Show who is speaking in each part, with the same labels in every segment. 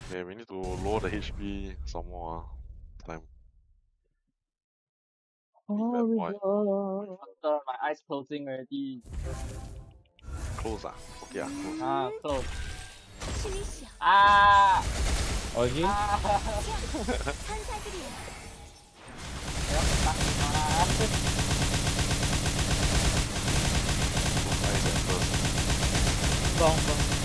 Speaker 1: Okay, we need to lower the HP some more time.
Speaker 2: After my eyes closing already.
Speaker 1: Close ah? Okay ah, close.
Speaker 2: Close.
Speaker 3: 어디?
Speaker 2: Vâng.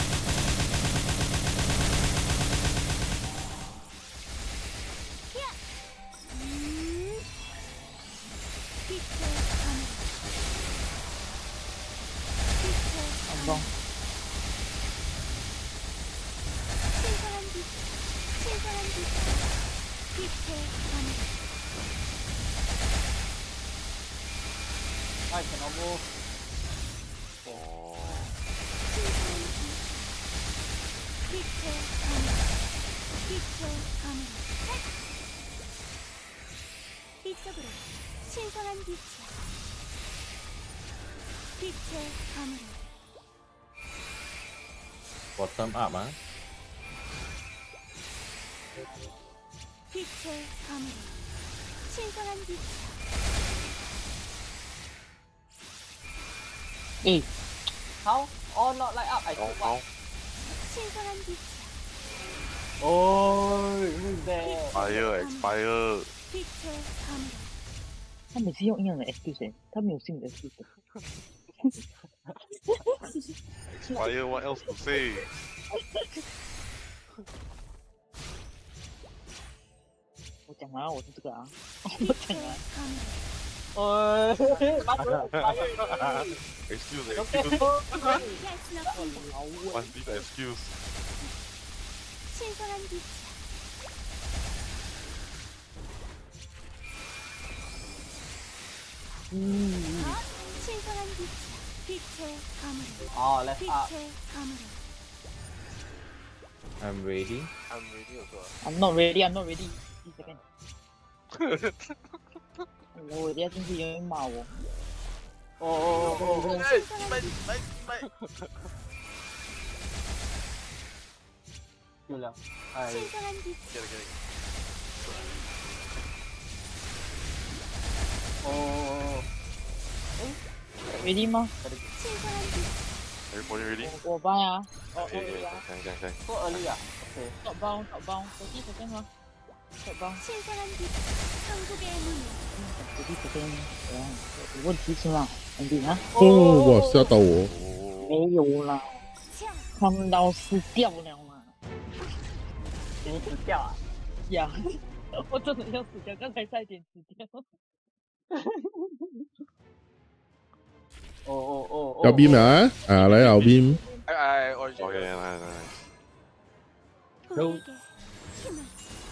Speaker 2: I cannot move.
Speaker 4: 이쪽으로 신선한 빛이야. 빛의 감으로.
Speaker 3: Bottom up á.
Speaker 4: 빛의 감으로. 신선한 빛이야.
Speaker 2: How? Oh, not like up. I took one.
Speaker 4: 신선한 빛이야.
Speaker 2: Oh, who's there?
Speaker 1: Expire.
Speaker 4: 빛의 감으로.
Speaker 5: 他每次用一样的 excuse，他没有新的 excuse。
Speaker 1: Expire, what else to say?
Speaker 5: 我讲啊，我是这个啊，我讲啊。
Speaker 1: Excuse. What's this excuse?
Speaker 4: 신선한 빛이야. 신선한 빛이야. 빛의 감으로.
Speaker 2: Oh, left up.
Speaker 4: 빛의 감으로.
Speaker 3: I'm ready.
Speaker 1: I'm ready also.
Speaker 5: I'm not ready. 1 second。我等下进去有人骂我。
Speaker 2: 丢了。
Speaker 4: 신선한 빛.
Speaker 1: Get it.
Speaker 5: ready 吗？
Speaker 4: 신선한 빛.
Speaker 1: Everybody ready?
Speaker 5: 我搬呀。
Speaker 1: Okay.
Speaker 2: So early ah? Okay.
Speaker 5: 手包，30 second 吗？手包。
Speaker 4: 신선한 빛. 천국의 문.
Speaker 5: 30 second。有问题是吗？安迪啊？
Speaker 6: 哇，吓到我！
Speaker 5: 没有啦，看到死掉了嘛。
Speaker 2: 你死掉啊？
Speaker 5: 呀，我真的要死掉，刚才差一点死掉。
Speaker 6: 有邊啊？啊，你右邊。
Speaker 1: 我嚟。
Speaker 4: 우리에게 힘을.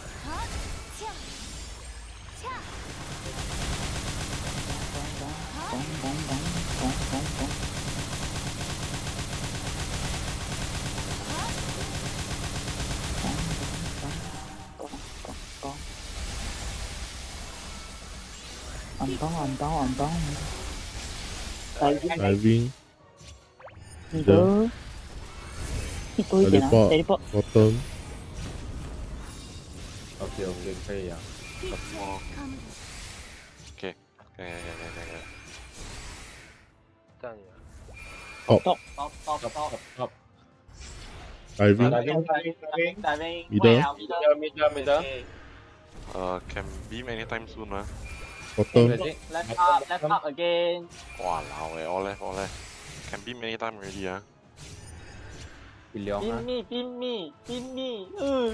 Speaker 5: 안 방.
Speaker 6: 다이빙.
Speaker 5: 你的一多一点啊 ，teleport。
Speaker 6: bottom.
Speaker 3: Okay, 可以啊。
Speaker 1: Okay.
Speaker 6: Top. 다이빙.
Speaker 3: 미드.
Speaker 1: Can beam anytime soon, huh?
Speaker 6: bottom.
Speaker 2: Left up again.
Speaker 1: Wow, all left. Can beam anytime already, huh?
Speaker 3: Billion á.
Speaker 2: Beam me.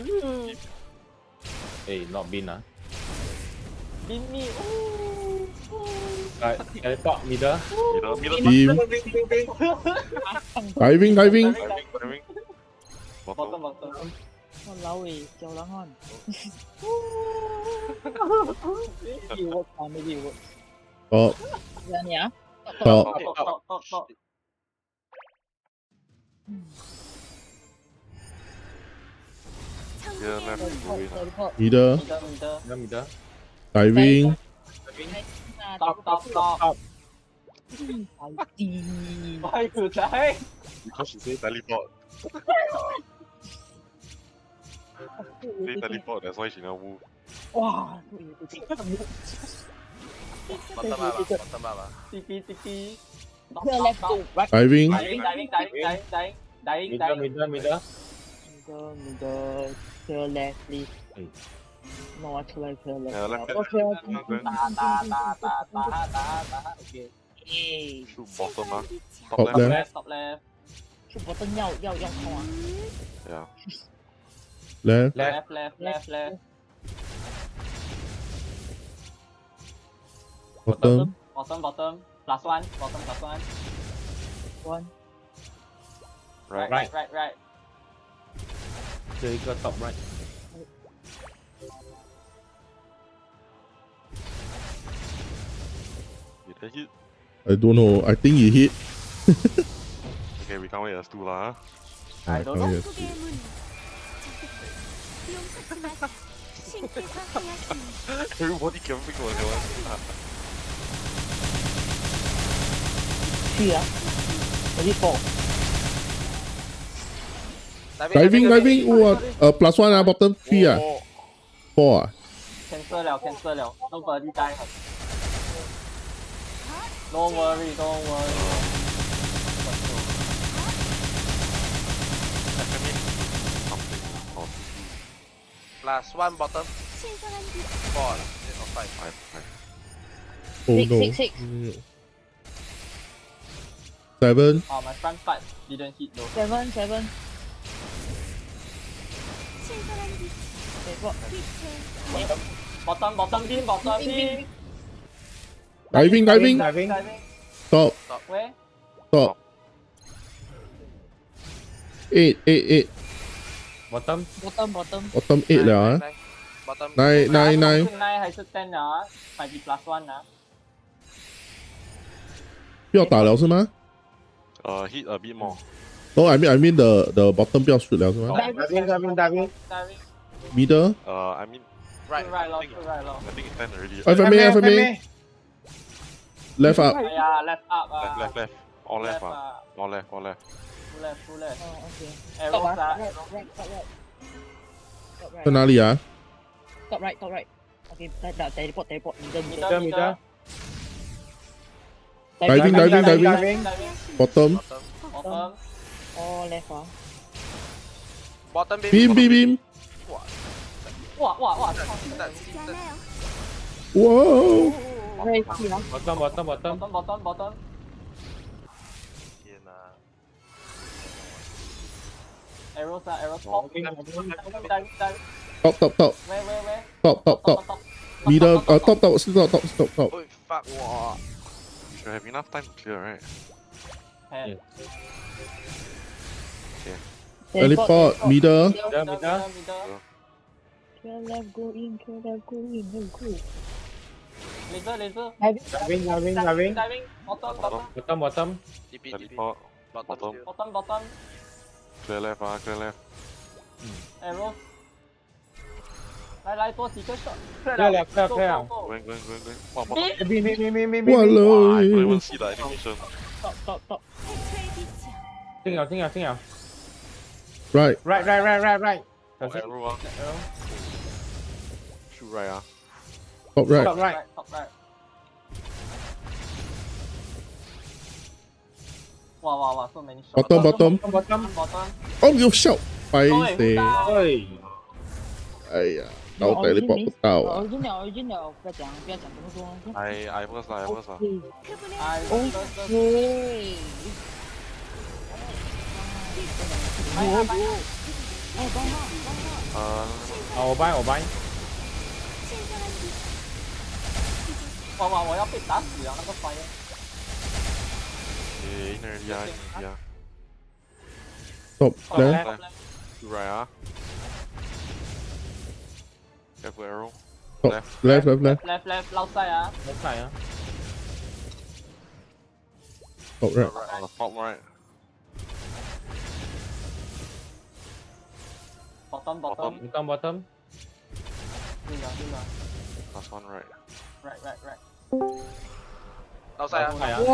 Speaker 3: Hey, not bin á.
Speaker 2: Beam me.
Speaker 3: Teleport middle.
Speaker 1: Middle.
Speaker 6: 다이빙.
Speaker 2: Bottom.
Speaker 5: 我老伟小狼汉。maybe work。
Speaker 6: top.
Speaker 5: 你啊
Speaker 6: top.
Speaker 2: Top.
Speaker 6: middle.
Speaker 3: Middle.
Speaker 6: 다이빙.
Speaker 2: Top. Why you die?
Speaker 1: Because she said teleport. They teleport, that's why she never move.
Speaker 2: 哇
Speaker 7: bottom up ah, bottom up ah.
Speaker 2: TP
Speaker 5: Clear left go. Right.
Speaker 6: Diving.
Speaker 2: dying
Speaker 3: Middle.
Speaker 5: Middle. Clear left, please.
Speaker 3: Hey.
Speaker 5: No, clear left.
Speaker 1: Yeah, left.
Speaker 5: Okay.
Speaker 2: Okay
Speaker 5: Hey.
Speaker 1: Shoot bottom ah.
Speaker 6: Top
Speaker 1: Top
Speaker 6: left.
Speaker 1: left.
Speaker 2: top left
Speaker 5: Shoot button 要痛啊。
Speaker 1: Yeah.
Speaker 6: Left.
Speaker 2: left
Speaker 6: Bottom.
Speaker 2: bottom plus one bottom plus one
Speaker 5: One.
Speaker 1: Right.
Speaker 2: right
Speaker 3: 这一个 top right。
Speaker 1: Did they hit?
Speaker 6: I don't know. I think he hit.
Speaker 1: Okay, we can't wait as two lah.
Speaker 2: I don't know.
Speaker 6: Oh, yes.
Speaker 4: 천국의 문. 용서치 마세요. 신께서 하야시니.
Speaker 1: Everybody camping for that one.
Speaker 5: 去啊。Ready for.
Speaker 6: Diving. Plus one bottom 3 ah. 4 ah.
Speaker 2: cancel 了 nobody die don't worry
Speaker 1: Something. Oh,
Speaker 7: Plus one bottom.
Speaker 4: 신성한 빛.
Speaker 7: 4 or 5.
Speaker 1: five.
Speaker 6: Oh
Speaker 5: Six,
Speaker 6: no.
Speaker 5: six, six.
Speaker 6: 7.
Speaker 2: oh my front part didn't hit though
Speaker 5: 7.
Speaker 4: 신성한 빛.
Speaker 5: Teleport.
Speaker 4: 빛의
Speaker 2: bottom beam
Speaker 6: Diving. Top.
Speaker 2: where
Speaker 6: Top. 8.
Speaker 3: Bottom.
Speaker 6: Bottom 8 了啊。
Speaker 7: Bottom.
Speaker 6: 9.
Speaker 2: 是9还是10啊 might be plus 1啊
Speaker 6: 不要打了是吗？
Speaker 1: Hit a bit more.
Speaker 6: No, I mean the bottom 不要 shoot 了是吗
Speaker 3: Diving.
Speaker 6: ？Middle.
Speaker 1: I mean,
Speaker 7: Right.
Speaker 2: right
Speaker 1: I think it's 10 already.
Speaker 6: FMA. Left up.
Speaker 2: left up
Speaker 1: Left. All left ah.
Speaker 2: ah
Speaker 1: All left.
Speaker 2: full left
Speaker 5: Oh, okay.
Speaker 2: arrows
Speaker 5: Top
Speaker 2: ah
Speaker 5: right. Top
Speaker 6: 在
Speaker 5: right.
Speaker 6: 哪里啊？
Speaker 5: Top right. Okay, teleport. Middle.
Speaker 2: middle
Speaker 6: Diving. Bottom.
Speaker 2: bottom
Speaker 5: All left ah.
Speaker 7: Bottom beam.
Speaker 6: Beam.
Speaker 2: 哇
Speaker 4: 죽지 않아요.
Speaker 6: Wow.
Speaker 5: Very clear.
Speaker 2: bottom
Speaker 7: 天哪。
Speaker 2: arrows top diving
Speaker 6: Top.
Speaker 2: where
Speaker 6: Top. Middle. Top. Stop.
Speaker 7: Oh fuck. Wow.
Speaker 1: Should have enough time to clear, right?
Speaker 2: Hand.
Speaker 6: Teleport. Middle.
Speaker 2: middle
Speaker 5: Clear left, go in. Let's go.
Speaker 2: laser
Speaker 3: Diving.
Speaker 2: diving bottom
Speaker 7: TP.
Speaker 1: Teleport.
Speaker 7: Bottom.
Speaker 2: bottom
Speaker 1: Clear left ah. Clear left.
Speaker 2: arrows 来多几个 shot
Speaker 3: Clear.
Speaker 1: Going. Wow, bottom.
Speaker 6: Walao.
Speaker 1: I couldn't even see the animation.
Speaker 5: Top.
Speaker 4: 태초의 빛이여.
Speaker 3: 听了
Speaker 6: Right.
Speaker 3: Right.
Speaker 1: Oh, arrow ah. Shoot right ah.
Speaker 6: Top right.
Speaker 3: Top right.
Speaker 2: top right 哇 so many shots
Speaker 6: Bottom.
Speaker 2: bottom
Speaker 6: Oh, you shout. 白死。
Speaker 3: 哎，
Speaker 6: 哎呀，然后 teleport 不到啊。
Speaker 5: original 不要讲这么多。
Speaker 1: I first ah.
Speaker 4: 그분의
Speaker 2: I
Speaker 5: Okay.
Speaker 3: 我掰。
Speaker 4: 신성한 빛.
Speaker 2: 哇我要被打死了那个 fire
Speaker 1: Okay, in already ah.
Speaker 6: Top
Speaker 2: top
Speaker 6: left.
Speaker 2: left
Speaker 1: Shoot right ah. Careful arrow.
Speaker 6: Top left.
Speaker 2: left 捞晒啊
Speaker 3: Left side 啊。
Speaker 6: Top right.
Speaker 1: On the top right.
Speaker 2: bottom
Speaker 3: Bottom.
Speaker 2: 对了
Speaker 1: Last one right.
Speaker 2: right
Speaker 7: 老細啊。
Speaker 3: 係啊。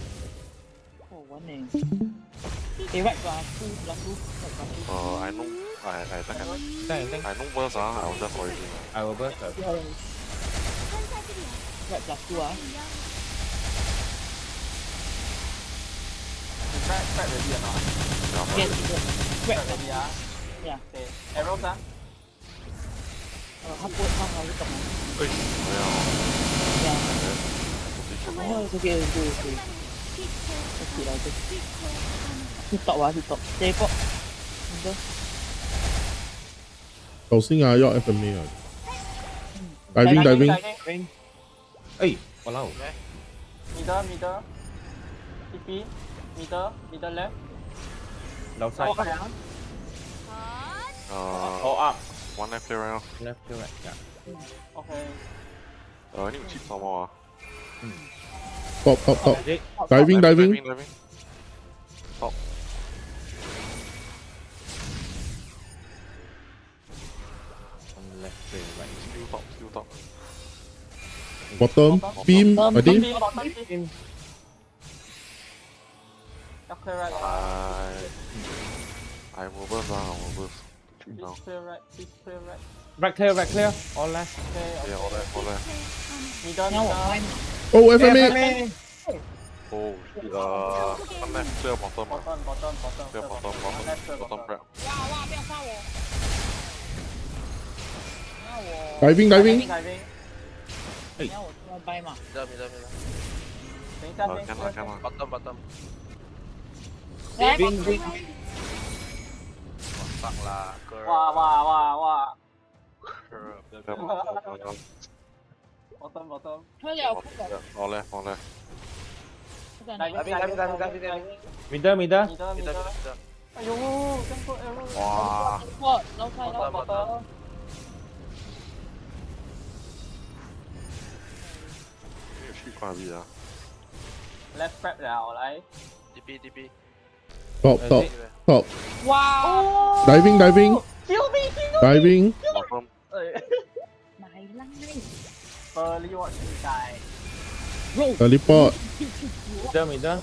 Speaker 5: 好玩呢。你 right 吧，2+2。
Speaker 1: I know I think
Speaker 3: Thank.
Speaker 1: I know worse I will just origin.
Speaker 3: I will burst.
Speaker 4: 천사들이야.
Speaker 5: Right plus 2 ah.
Speaker 2: Crack ready or not?
Speaker 5: Yes.
Speaker 2: Crack ready ah.
Speaker 5: Yeah.
Speaker 2: Okay. Arrows ah.
Speaker 5: 他不会，他还是懂的。
Speaker 1: 哎，没有，
Speaker 5: Yeah.
Speaker 1: 没
Speaker 5: No, it's okay, it's okay, it's okay. Okay lah, okay. He stop ah, he stop. Teleport. Betul.
Speaker 6: 首先啊，要 FMA 啊。diving。
Speaker 3: 哎，walau.
Speaker 2: Middle. TP. Middle left.
Speaker 3: Left side. Oh up.
Speaker 1: one left clear right now.
Speaker 3: Left to right. Yeah.
Speaker 2: Okay.
Speaker 1: I need to keep some more.
Speaker 6: Top.
Speaker 3: Okay.
Speaker 6: Diving.
Speaker 1: Top.
Speaker 3: One left to right.
Speaker 1: Still top.
Speaker 6: Bottom. Beam. I think.
Speaker 2: Beam. Okay, right.
Speaker 1: I will burst down. I will burst. Shoot down.
Speaker 2: Please clear right.
Speaker 3: Right clear. All left.
Speaker 2: Okay.
Speaker 1: Yeah, all left.
Speaker 2: Middle.
Speaker 6: Oh, FMA.
Speaker 1: Oh, shit. One left clear bottom.
Speaker 2: Bottom.
Speaker 1: Clear bottom. Bottom prep.
Speaker 6: Diving.
Speaker 5: 你要我出来掰嘛？
Speaker 7: Middle.
Speaker 2: 等一下，
Speaker 1: Can lah.
Speaker 7: Bottom.
Speaker 5: 来，
Speaker 3: Wing.
Speaker 7: Fuck lah, girl.
Speaker 2: 哇
Speaker 1: Bottom.
Speaker 2: bottom.
Speaker 5: 快了，
Speaker 1: All left.
Speaker 7: Diving.
Speaker 3: Middle.
Speaker 2: 哎呦，这样多 arrow。
Speaker 1: 哇，
Speaker 5: 破，老快了，
Speaker 2: bottom。
Speaker 1: 没有去挂壁啊。
Speaker 2: Left prep 了，来。
Speaker 7: DP.
Speaker 6: Top.
Speaker 5: 哇！
Speaker 6: Diving.
Speaker 2: Kill me.
Speaker 6: Diving.
Speaker 1: Bottom.
Speaker 5: 买啦！
Speaker 2: Early watch this guy.
Speaker 6: Teleport.
Speaker 3: Middle.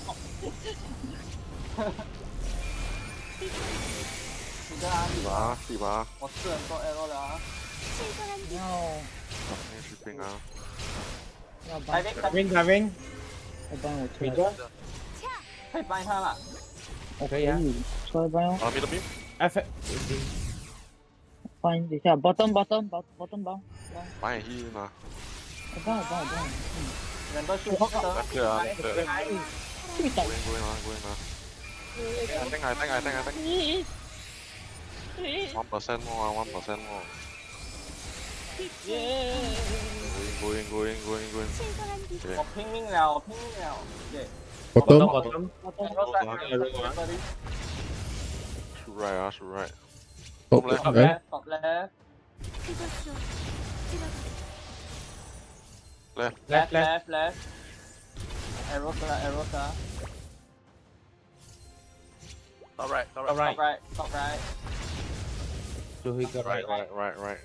Speaker 2: Middle 啊，
Speaker 1: 是吧？
Speaker 2: 我吃很多 arrow 了啊。
Speaker 5: 要
Speaker 1: 没去兵啊。
Speaker 5: 要掰，
Speaker 3: Diving.
Speaker 5: 我掰我出来，
Speaker 3: Middle.
Speaker 2: 可以掰他了。
Speaker 5: 我可以出来掰哦。
Speaker 1: middle beam.
Speaker 3: F.
Speaker 5: 掰，等一下 bottom 包，
Speaker 1: 买黑嘛。
Speaker 5: 我掰。
Speaker 2: 人都去
Speaker 1: Left clear 啊。
Speaker 5: 去倒。
Speaker 1: Going. I think. 1% more. Going.
Speaker 2: 我拼命了。对。
Speaker 6: Bottom.
Speaker 1: Shoot right.
Speaker 6: Top
Speaker 1: left.
Speaker 2: Top left. Left. Arrows 啊。
Speaker 7: Top right.
Speaker 2: Top right.
Speaker 3: To hit right.
Speaker 1: Right.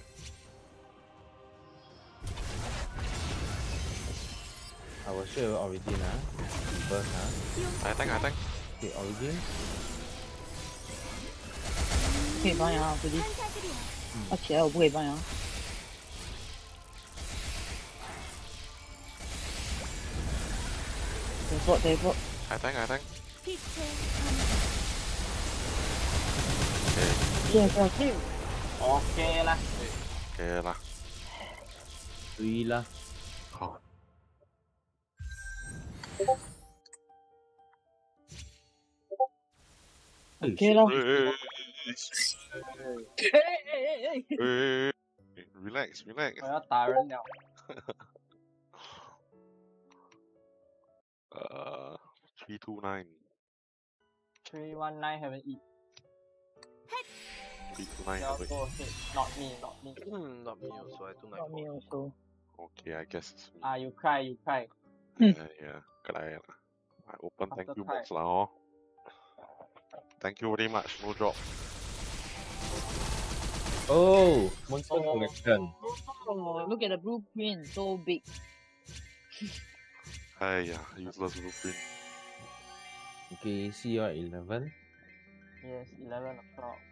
Speaker 3: I will show origin First
Speaker 1: I think.
Speaker 3: The origin.
Speaker 5: 可以掰啊，估计。他起来我不可以掰啊。teleport。
Speaker 1: I think.
Speaker 5: Okay.
Speaker 2: OK 啦。
Speaker 1: OK 啦。
Speaker 3: Three lah.
Speaker 1: 好。
Speaker 5: OK 咯。
Speaker 1: Relax.
Speaker 2: 我要打人了。
Speaker 1: 329.
Speaker 2: 319 haven't eat.
Speaker 1: 329
Speaker 2: 要
Speaker 1: haven't
Speaker 2: 做 hit. Not me.
Speaker 7: Not me also. I do
Speaker 5: Not me
Speaker 7: like
Speaker 5: also.
Speaker 1: Okay, I guess it's me.
Speaker 2: Ah, you cry.
Speaker 1: Yeah, 可来了。I open thank
Speaker 2: After
Speaker 1: you
Speaker 2: cry.
Speaker 1: box 啦哦。Thank you very much. No drop.
Speaker 3: Oh, monster collection.
Speaker 5: Oh, look at the blueprint, so big.
Speaker 1: 哎呀 useless blueprint.
Speaker 3: Okay, see you at 11.
Speaker 2: Yes, 11 o'clock.